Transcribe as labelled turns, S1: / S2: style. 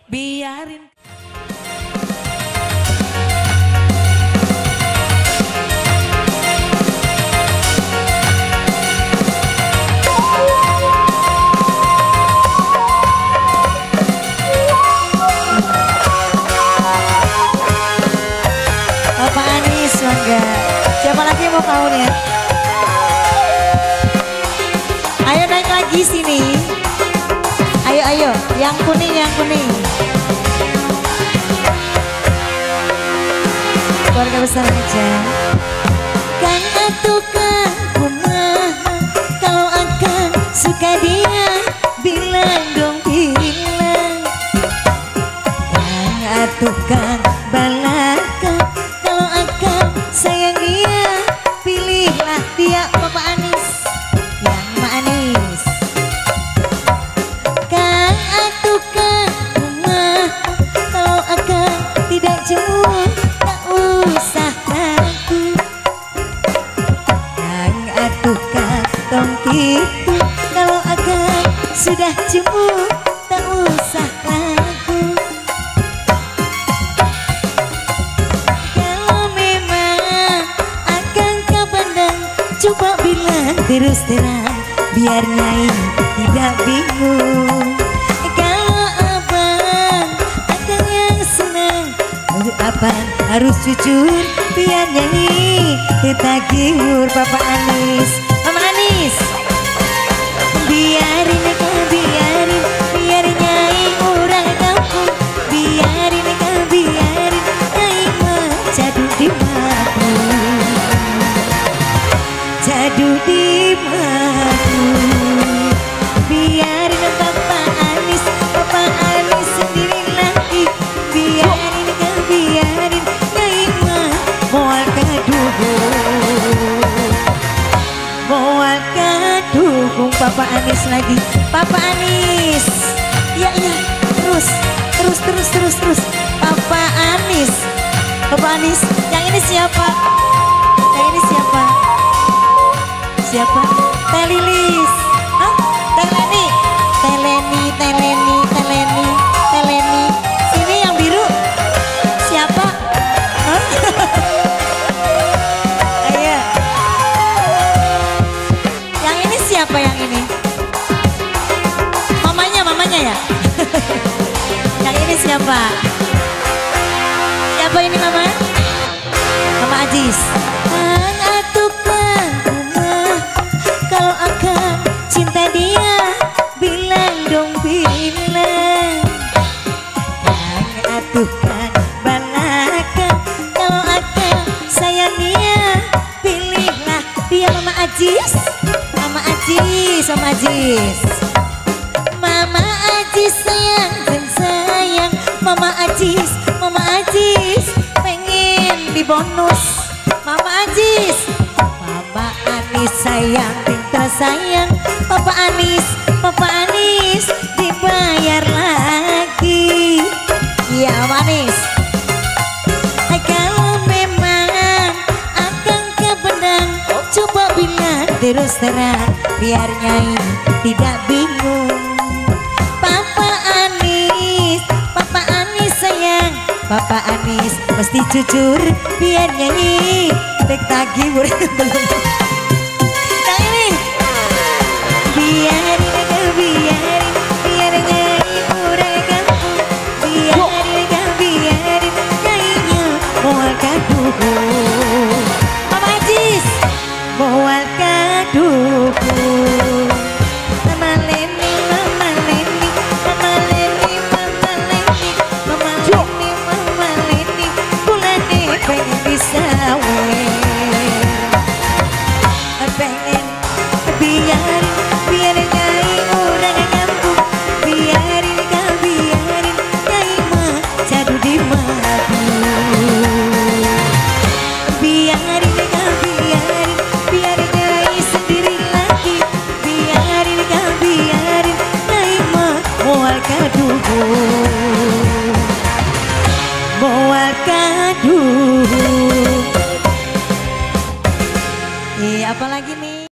S1: biarin.
S2: Bapak Anis, mangga. Siapa lagi yang mau tahu nih ya? Ayo naik lagi sini. Ayo, ayo, yang kuning, yang kuning. Keluarga besar aja. Kan atuh kan kumaha kalau akan suka dia, bilang dong bilang. Kan atuh kan balakan kalau akan sayang dia, pilihlah dia. Bapak Anis, yang manis. Kan atuh kan kumaha kalau akan tidak cemburu, tak usah takut. Kan atuh kan tong kitu kalau akan sudah cemburu, tak usah takut. Kalau memang akan kau pandang, coba bilang terus terang, biar Nyai tidak bingung. Kalau abang akan yang senang, untuk abang harus jujur, biar Nyai tidak gimur. Bapak Anis, Mama Anis, biarin kau biarin, biar Nyai orang kampung, biarin kau biarin, Nyai mah jadu di madu, jadu di madu. Biarin Bapak Anis sendiri lagi, biarin kau biarin, Nyai mah moal kadukung Bapak Anis lagi. Bapak Anis, ya ya, terus Bapak Anis, Bapak Anis, yang ini siapa? Yang ini siapa? Siapa? Teh Lilis. Hah? Teh Leni. Teh Leni, Teh Leni, Teh Leni, Teh Leni. Sini yang biru. Siapa? Hah? Ayo. Yang ini siapa yang ini? Mamanya ya? Yang ini siapa? Siapa ini mama? Mama Ajis. Kan atuh kan kumah kalau akan cinta dia, bilang dong bilang. Kan atuh kan balakan kalau akan sayang dia, pilihlah dia. Mama Ajis, Mama Ajis, Mama Ajis. Mama Ajis sayang dan sayang, Mama Ajis, Mama Ajis pengen dibonus. Mama Ajis, Mama Anis sayang, pintar sayang, Papa Anis dibayar lagi. Iya manis. Kalau memang akan ke benang, coba bilang terus terang, biar Nyai tidak bingung. Papa Anis sayang, Papa Anis mesti jujur, biar Nyai tek tagih belum.